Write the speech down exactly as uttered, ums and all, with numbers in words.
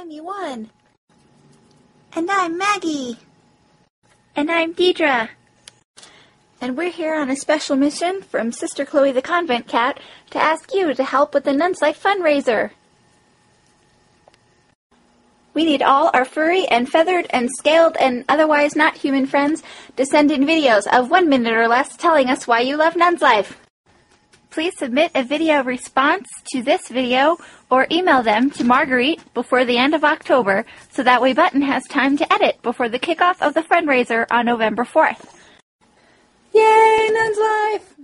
I'm Yuan. And I'm Maggie. And I'm Deidre. And we're here on a special mission from Sister Chloe the Convent Cat to ask you to help with the Nun's Life fundraiser. We need all our furry and feathered and scaled and otherwise not human friends to send in videos of one minute or less telling us why you love Nun's Life. Please submit a video response to this video or email them to Marguerite before the end of October so that way Button has time to edit before the kickoff of the fundraiser on November fourth. Yay, Nun's Life!